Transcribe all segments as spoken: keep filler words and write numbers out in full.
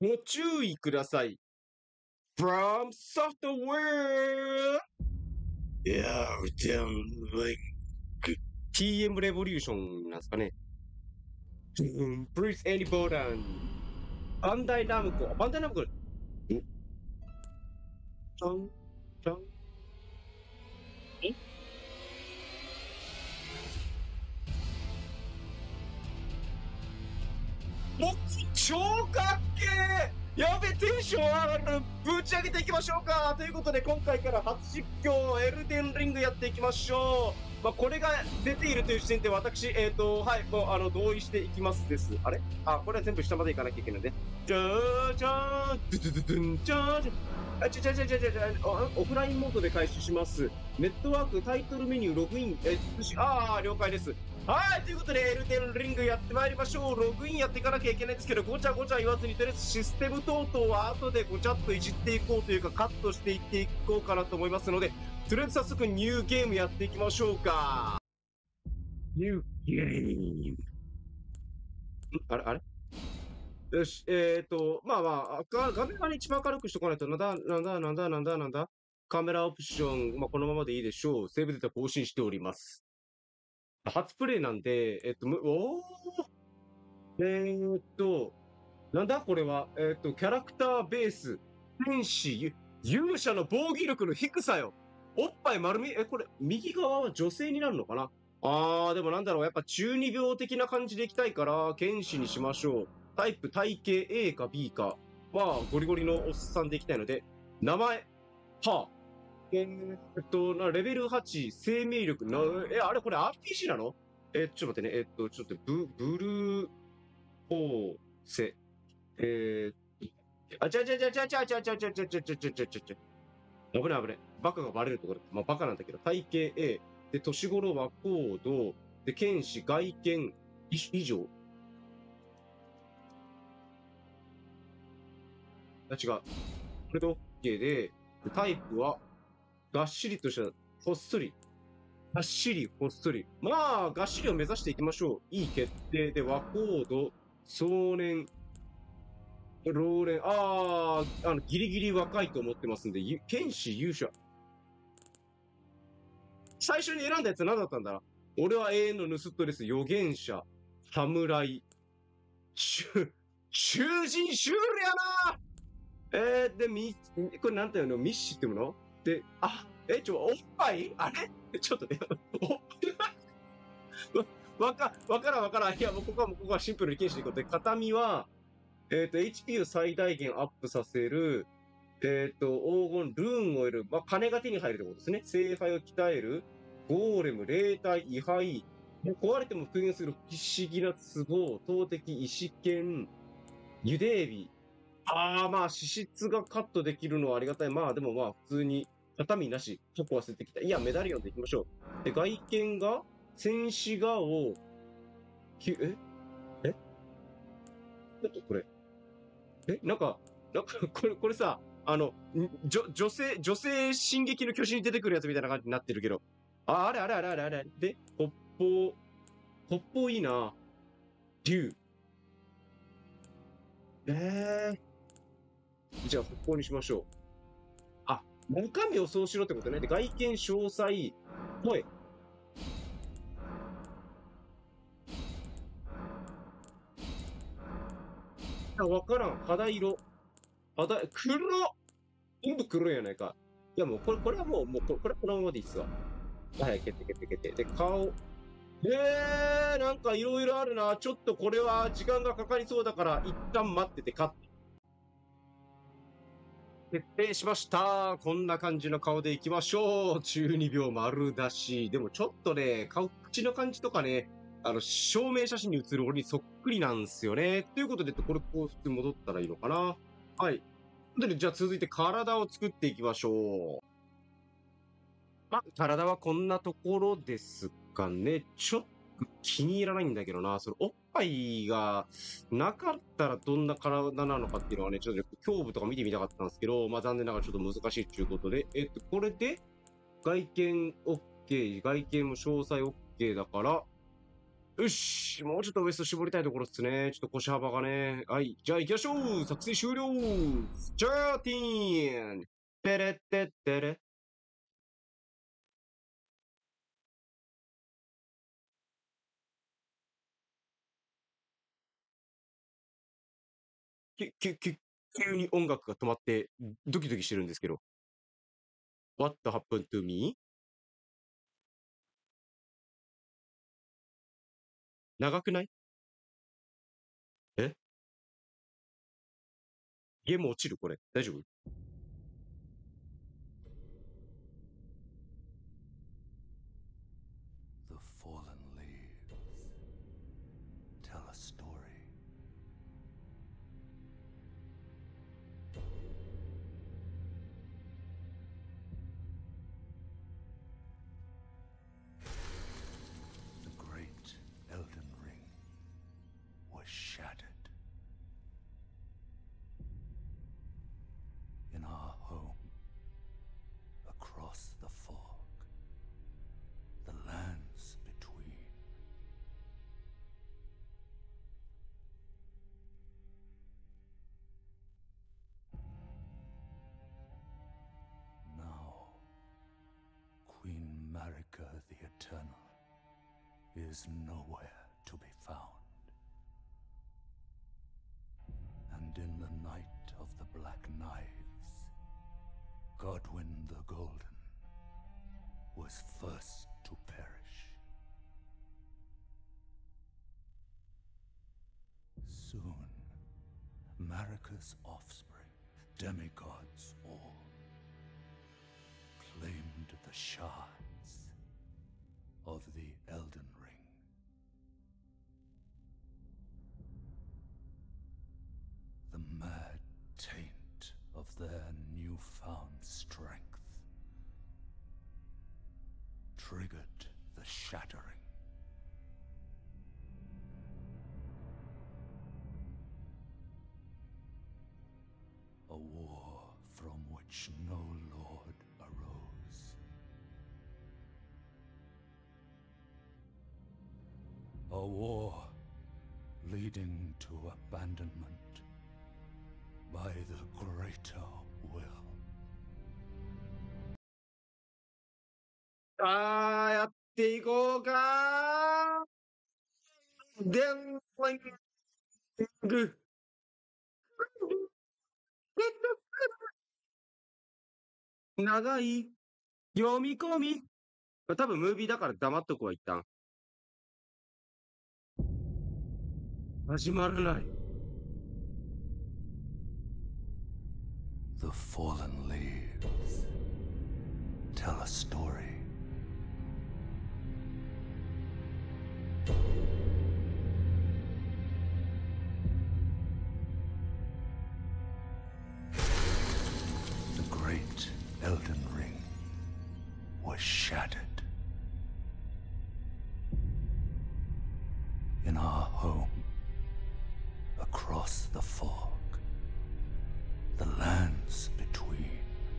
ご注意ください。from software! いやー、でも、ティーエム レボリューションなんですかね。Please any button. バンダイナムコ。バンダイナムコ。んちゃんちゃんえお超かっけーやべ、テンション上がるぶち上げていきましょうかということで、今回から初実況、エルデンリングやっていきましょう。まあ、これが出ているという時点で、私、えっ、ー、と、はい、もう、あの、同意していきますです。あれあ、これは全部下まで行かなきゃいけないんで。じゃーじゃーん、ドゥドゥドゥドゥン、じゃーじゃあ、ちゃちゃちゃちゃちゃちゃ、オフラインモードで開始します。ネットワーク、タイトルメニュー、ログイン、え、あー、了解です。はい、ということで、エルデンリングやってまいりましょう。ログインやっていかなきゃいけないんですけど、ごちゃごちゃ言わずに、とりあえずシステム等々は後でごちゃっといじっていこうというか、カットしていっていこうかなと思いますので、とりあえず早速ニューゲームやっていきましょうか。ニューゲーム。あれあれよし、えーっと、まあまあ、画画面が一番明るくしとかないと、なんだ、なんだ、なんだ、なんだ、なんだ、カメラオプション、まあこのままでいいでしょう。セーブデータ更新しております。初プレイなんで、えっと、おー、えーっと、なんだこれは、えーっと、キャラクターベース、天使、勇者の防御力の低さよ。おっぱい丸み、え、これ、右側は女性になるのかなあー、でもなんだろう、やっぱ中二病的な感じでいきたいから、剣士にしましょう。タイプ、体型 A か B か。まあ、ゴリゴリのおっさんでいきたいので、名前、はあ、えーっと、なレベルはち、生命力、な、え、あれこれ アールピージー なのえ、ちょっと待ってね、えっと、ちょっとブ、ブルー、フォーセ、えー、あ、ちゃちゃちゃちゃちゃちゃちゃちゃちゃちゃちゃちゃちゃちゃちゃ。危ない危ない。バカがバレるところ。まあ、バカなんだけど、体型 A。で、年頃は高度。で、剣士、外見、以以上。あ、違う。これで OK で、タイプは、がっしりとした、ほっそり。がっしり、ほっそり。まあ、がっしりを目指していきましょう。いい決定で、和高度、壮年、老練、ああ、あの、ギリギリ若いと思ってますんで、ゆ剣士勇者。最初に選んだやつ何だったんだ俺は永遠の盗っ人です。預言者、侍、囚、囚人、シュールやなえー、で、み、これなんていうのミッシーってもので、あ、え、ちょ、おっぱいあれちょっとね、お、わか、わからんわからん。いや、もうここはもうここはシンプルに禁止でいこう。で、形見は、えっ、と、エイチピー を最大限アップさせる、えっ、と、黄金、ルーンを得る、まあ、金が手に入るってことですね。聖杯を鍛える、ゴーレム、霊体、位牌、壊れても復元する不思議な壺、投擲、石剣、ゆでエビ。ああ、まあ、脂質がカットできるのはありがたい。まあ、でもまあ、普通に、肩身なし、チョコ忘れてきた。いや、メダリオンでいきましょう。で、外見が、戦士顔、きええちょっとこれ、えなんか、なんか、これ、これさ、あの、ん女、女性、女性進撃の巨人に出てくるやつみたいな感じになってるけど。あ、あれあれあれあれあれ。で、北方、北方いいな。竜。えー、じゃあ北方にしましょう。あ、中身をそうしろってことね。で、外見詳細、声。あ、わからん。肌色。肌、黒全部黒いやないか。いやもう、これ、これはもう、もう、これ、これこのままでいいっすわ。はい、決定決定決定。で、顔。えー、なんかいろいろあるな。ちょっとこれは時間がかかりそうだから、一旦待ってて、カット。決定しました。こんな感じの顔でいきましょう。じゅうにびょう丸出し。でもちょっとね、顔、口の感じとかね、あの、証明写真に写る俺にそっくりなんですよね。ということで、これ、こう、普通に戻ったらいいのかな。はい。で、じゃあ続いて体を作っていきましょう。まあ、体はこんなところですかね。ちょっと気に入らないんだけどな。そのおっぱいがなかったらどんな体なのかっていうのはね、ちょっと胸部とか見てみたかったんですけど、まあ残念ながらちょっと難しいっていうことで、えっと、これで外見 OK、外見も詳細 OK だから、 よし、もうちょっとウエスト絞りたいところっすね。ちょっと腰幅がね。はい。じゃあ行きましょう。作成終了。じゃあ、ティーン。てれってってれ。き、き、き、急に音楽が止まって、ドキドキしてるんですけど。What happened to me? 長くない？えゲーム落ちるこれ。大丈夫？ The fallen leaves tell a story. The great Elden Ring was shattered. In our home, across the fog, the lands between. Now, Queen Marika the Eternal is nowhere to be found. And in the night of the Black Knives, Godwyn the Golden was first to perish. Soon, Marika's offspring, demigods all, claimed the shards of the Elden Ring. The mad taint of their newfound strength triggered the shattering. A war from which no lord arose. A war leading to abandonment by the greater will. あー、やっていこうかー。でん、ぐ。長い読み込み。多分ムービーだから黙っとくわ、一旦。始まらない。 The fallen leaves tell a story. The great Elden Ring was shattered. In our home, across the fog, the lands between.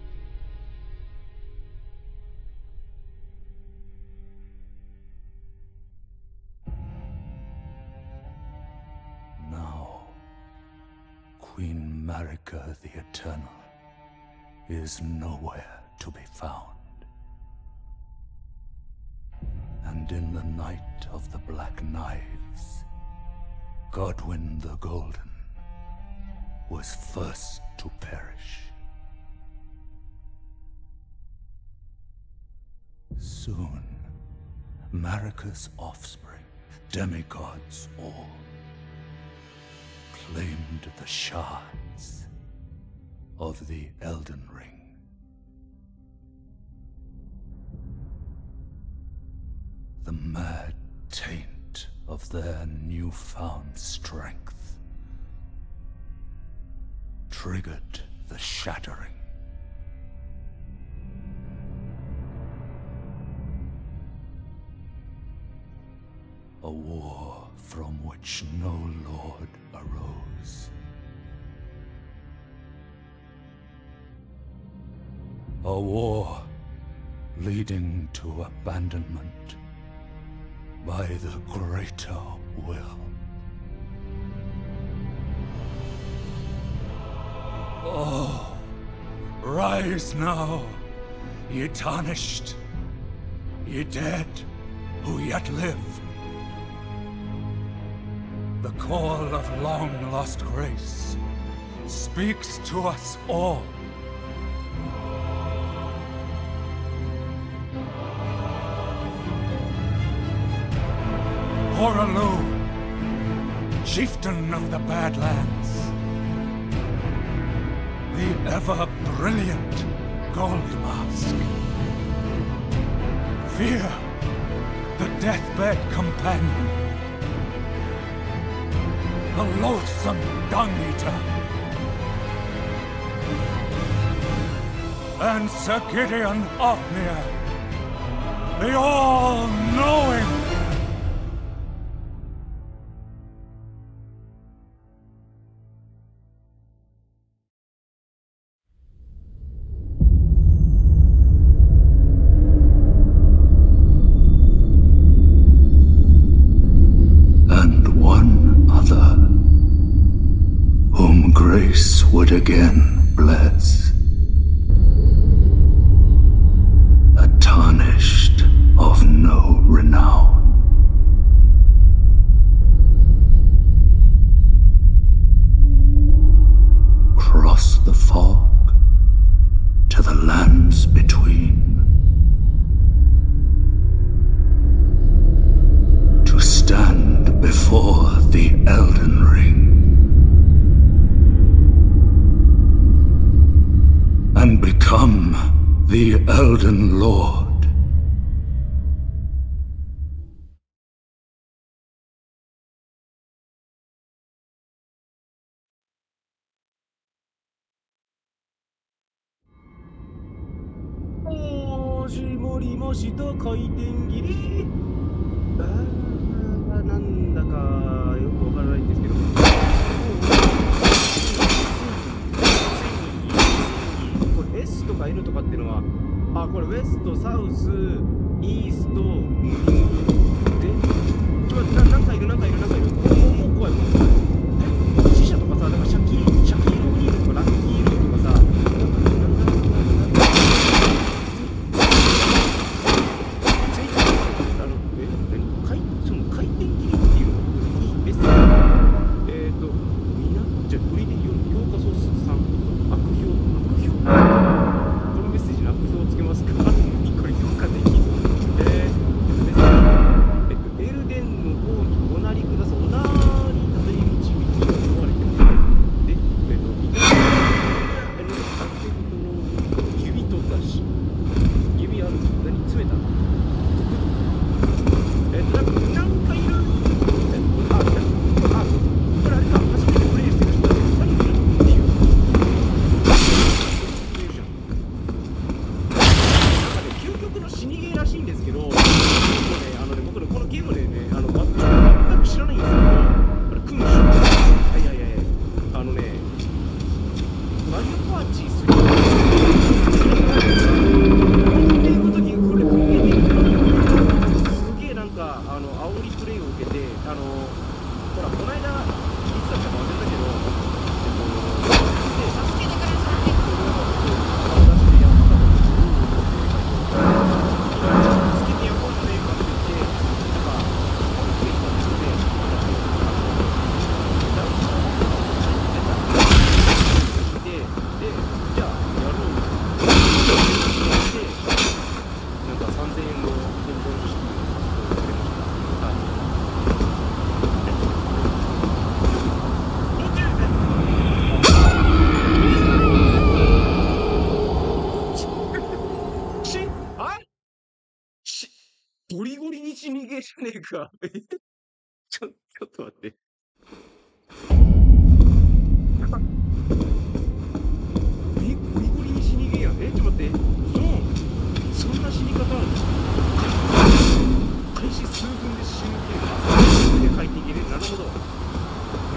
Now, Queen Marika the Eternal is nowhere to be found. And in the night of the Black Knives, Godwyn the Golden was first to perish. Soon, Marika's offspring, demigods all, claimed the shards of the Elden Ring. The mad taint of their newfound strength triggered the shattering. A war from which no lord arose. A war leading to abandonment by the greater will. Oh, rise now, ye tarnished, ye dead who yet live. The call of long-lost grace speaks to us all. Horalu, chieftain of the Badlands, the ever-brilliant Gold Mask. Fear, the deathbed companion, the loathsome Dung-Eater, and Sir Gideon Ofnir, the all-knowing. Grace would again bless, a tarnished of no renown. Cross the fog to the lands between, to stand before the Elden Ring, and become the Elden Lord. 始まりました回転切り。あー、なんだかよくわからないんですけど。S とか N とかっていうのは、あ、これウェスト、サウス、イースト、で、ちょっと待って、なんかいる、なんかいる、なんかいる。もう、もう怖い、もう怖い。死者とかさ、なんかシャキー、シャキーローニールとかラッキールーとかさ、回転切りっていうのいいです。えっと、みんな、じゃあ、これで評価ソースさん、悪評、悪評。このメッセージに悪評をつけますか？これ評価できる。えー、メッセージ。えっと、エルデンの方におなりください。おなり、ために導きが問われてます。で、えっと、みんな、えっと、指とだし、指ある。何詰めたの？えっと、なんか、なんかいる。えっと、あ、あ、これあれか、初めてプレイしてる人だけど、何いるっていう。究極の死にゲーらしいんですけど、ね、あのね、僕のこのゲームでね、あの全く知らないんですけど、これ君主、はいはいはい、あのね、マリオパーチスリーっていうことにこれ組み入れてるんですすげえなんかあの煽りプレイを受けて、あのほらこの間いつだったか忘れたけど、えっと助けてくださいっていうのを顔出してやったの。助けてよこうじゃねえかって言って、なんか、コンプレイトしてて、ダウンしたので、で、じゃあ、やろうよ。で、なんかさんぜんえんの返上の資金をくれました。はい。し、あし、ゴリゴリに死にゲーじゃねえか。ちょ、ちょっと待って。え、ゴリゴリに死にゲーやん。え、ちょっと待って。そんな死に方あるの？開始数分で死ぬゲームで書いていける。なるほど。え、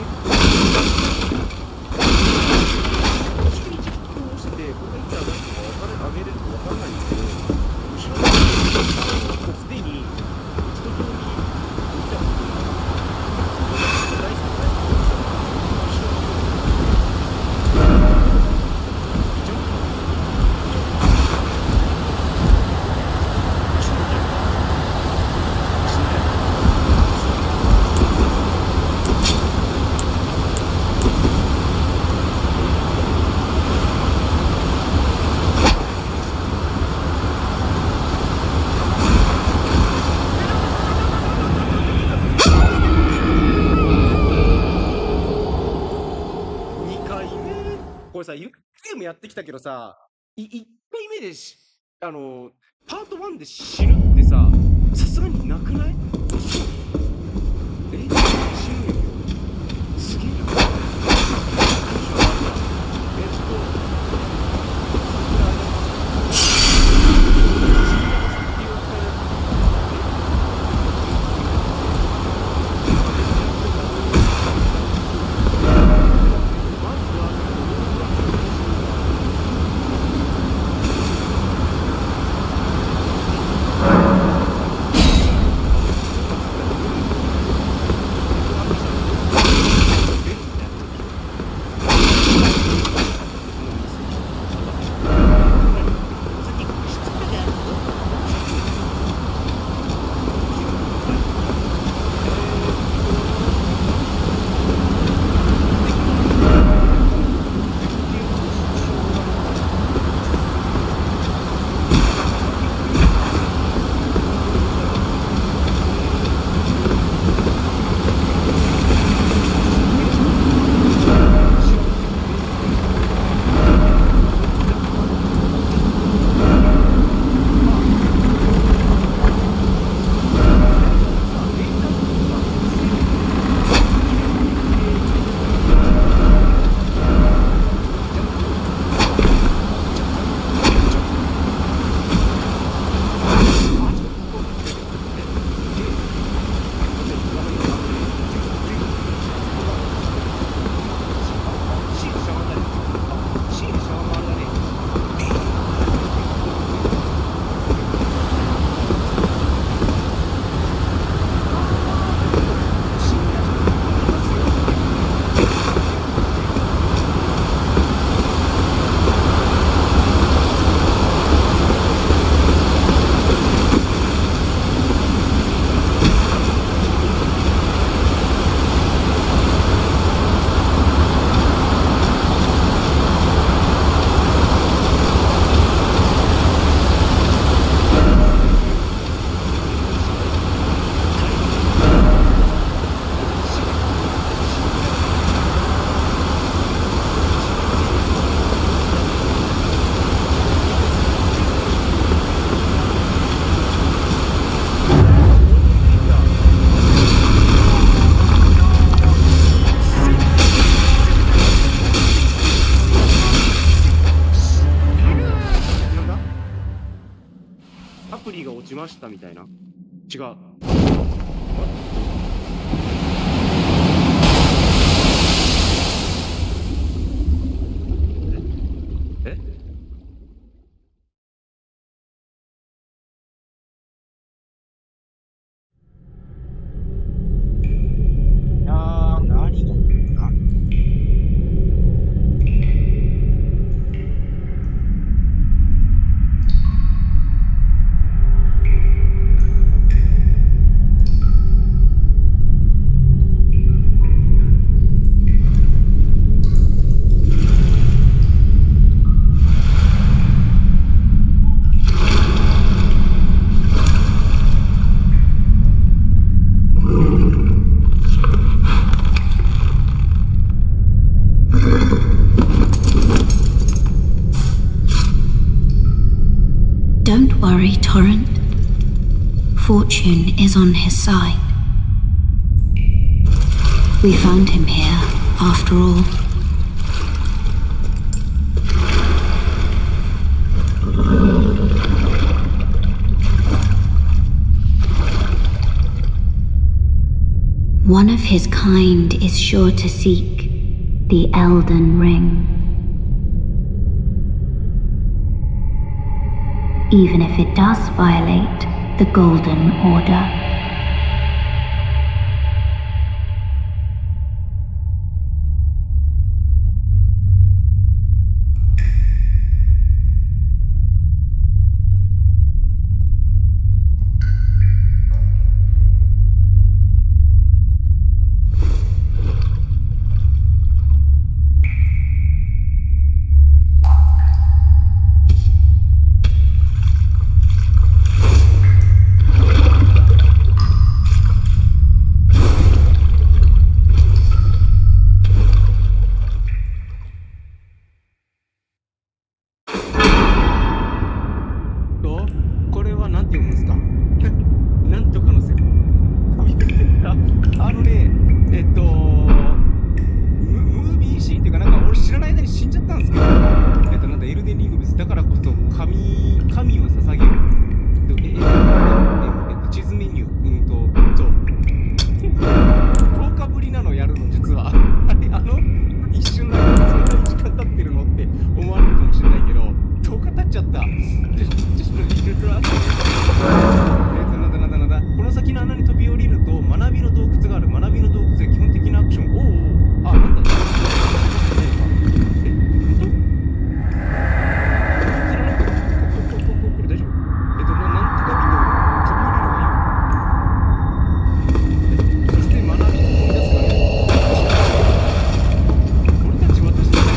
途中に実況をしてて、これいったら何か分かれ、上げれるか分からないんですけど、後ろのもうすでに一通りこれさ、いっかいもやってきたけどさ、いいっかいめでし、あの、パートワンで死ぬってさ、さすがになくない？え、死ぬんやけど。すげえな。テンション上がった。えっと、アプリが落ちましたみたいな。違う。え？え？ いやー、何があ Don't worry, Torrent. Fortune is on his side. We found him here, after all. One of his kind is sure to seek the Elden Ring. Even if it does violate the Golden Order. った。ちょ、ちょ、ちょ、ちょ、ちょ、あったね。えっと、なんだなんだなんだ。この先の穴に飛び降りると、学びの洞窟がある。学びの洞窟で基本的なアクション。おうおう。あ、なんだ。え、本当？こちらなんか、こ、こ、こ、こ、こ、これ大丈夫？えっと、な、なんとか人飛び降りるがいいよ。え、そして学びに飛び出すがね。俺たち私たち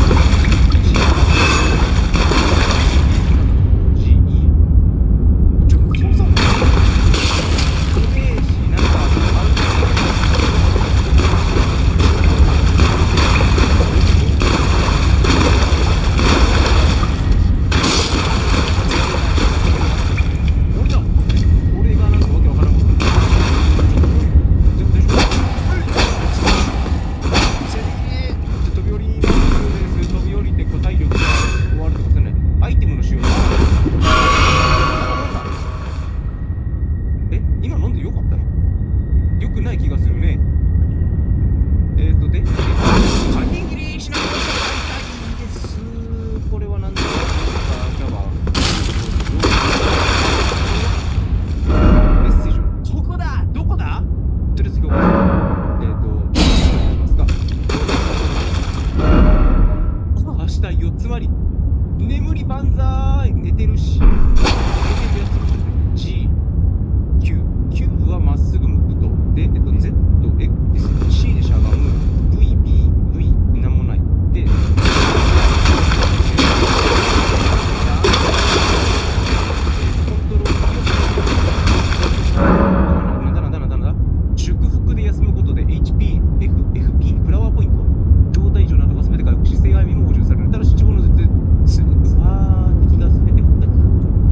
ちょっと操作も不明し、なんかある俺だ俺がなんかわけわからんことになってる。大丈夫？飛び降ります。飛び降りてこう体力が終わるとかじゃない。アイテムの使用。え、今飲んでよかったの？よくない気がするね。えーとで、回転切りしながら会いたいです。これは何だろうか。じゃあメッセージを。ここだ。どこだ？とりあえず今日はえーとしますか。明日よ、つまり眠り万歳。寝てるし寝てるやつ G、Q、Q はまっすぐ向くと。で、えっと、Z、X、C でしゃがむ。V、B、V、なんもない。で、コントロールなんだなんだなんだなんだ。祝福で休むことで エイチピー、F、エフピー、フラワーポイント。状態異常などが全て回復し、性愛味も補充される。ただし、地方の絶すぐ、うわー、敵が全て撃ったり。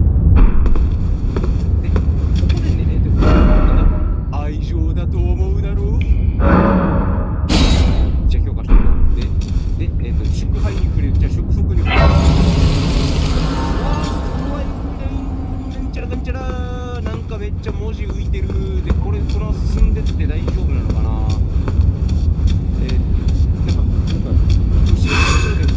で、ここでね、で、なんだ、愛情だと思うだろう。じゃあ、評価していこう。で、で、えっと、祝杯に触れる。じゃあ、祝福に触れる。うわー、怖い、なんちゃらかんちゃらー。なんかめっちゃ文字浮いてる。で、これ、この進んでって大丈夫なのかな。えー、なんか、なんか、後ろ、後ろで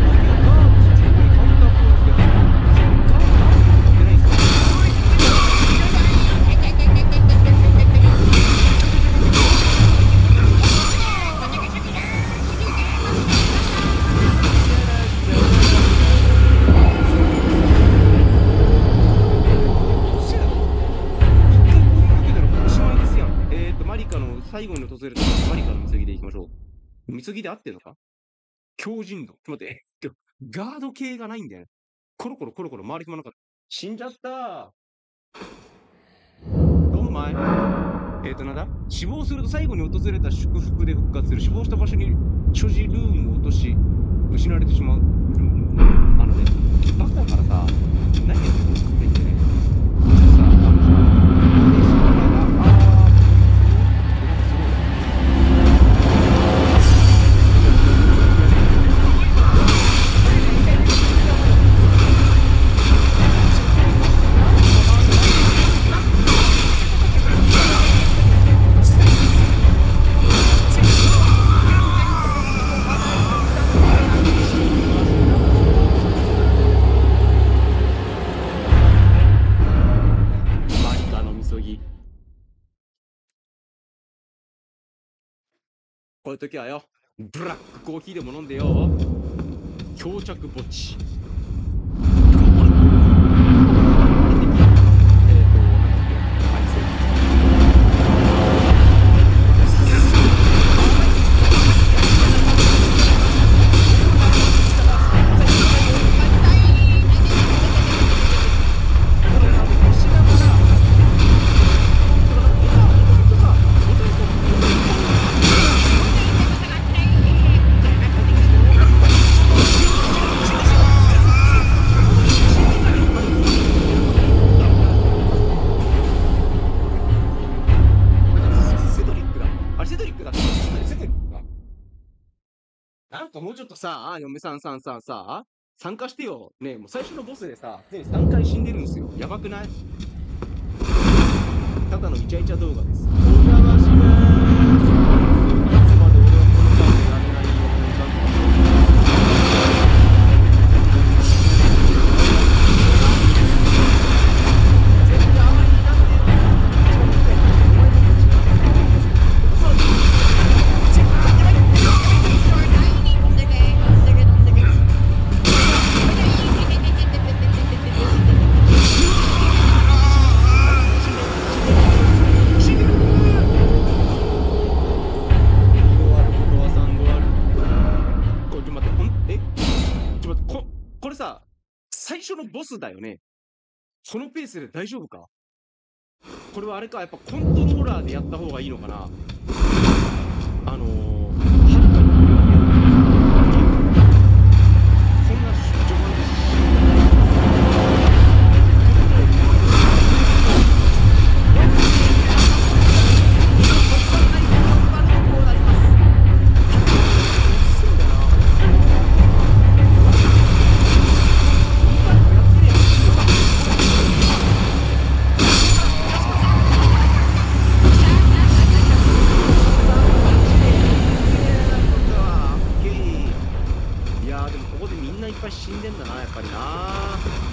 最後に訪れたマリカのみそぎでいきましょう。みそぎで合ってるのか？強靭度。ちょっと待って。ガード系がないんだよね。コロコロコロコロ回り込まなかった。死んじゃったー。どんまい。えーと、なんだ？死亡すると最後に訪れた祝福で復活する。死亡した場所に所持ルームを落とし、失われてしまう。あのね、バカだからさ、何やってるのって言ってね。さ、あのこういう時はよ、ブラックコーヒーでも飲んでよ、強着墓地。 「 なんかもうちょっとさ、嫁さんさんさんさ、参加してよ。ねえ、もう最初のボスでさ、すでにさんかい死んでるんですよ。やばくない？ただのイチャイチャ動画です。お邪魔しまーす。いつまで俺はこのカードやれないよ。全然あまりになってる。お前の口がそう絶対やばい。最初のボスだよね。そのペースで大丈夫か？これはあれか、やっぱコントローラーでやった方がいいのかな。あのー、はるかにそんな序盤で死んだない。いやーでもここでみんないっぱい死んでんだな、やっぱりな。